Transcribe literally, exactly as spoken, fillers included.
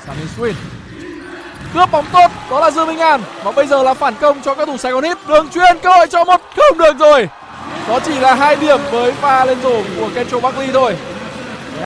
Sammy Swin cướp bóng tốt, đó là Dương Minh An. Và bây giờ là phản công cho các thủ Sài Gòn Hit. Đường chuyền, cơ hội cho một, không được rồi. Đó chỉ là hai điểm với pha lên rổ của Kendro Buckley thôi.